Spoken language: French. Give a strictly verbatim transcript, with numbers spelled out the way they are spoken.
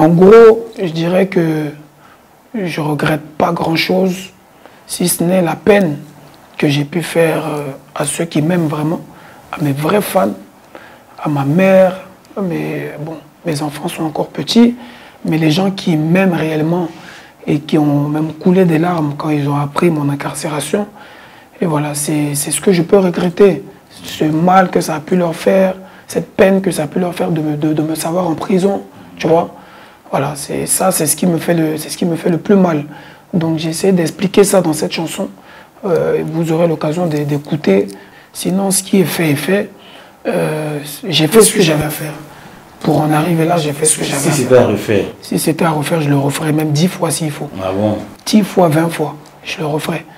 En gros, je dirais que je ne regrette pas grand-chose, si ce n'est la peine que j'ai pu faire euh, à ceux qui m'aiment vraiment, à mes vrais fans, à ma mère, mes, bon, mes enfants sont encore petits, mais les gens qui m'aiment réellement et qui ont même coulé des larmes quand ils ont appris mon incarcération. Et voilà, c'est ce que je peux regretter, ce mal que ça a pu leur faire, cette peine que ça a pu leur faire de me, de, de me savoir en prison, tu vois. Voilà, c'est ça, c'est ce qui me fait le, c'est ce qui me fait le plus mal. Donc j'essaie d'expliquer ça dans cette chanson. Euh, et vous aurez l'occasion d'écouter. Sinon, ce qui est fait est fait. Euh, j'ai fait ce que j'avais à faire. Pour en arriver là, j'ai fait ce que j'avais à faire. Si c'était à refaire? Si c'était à refaire, je le referais même dix fois s'il faut. Ah bon? Dix fois, vingt fois, je le referais.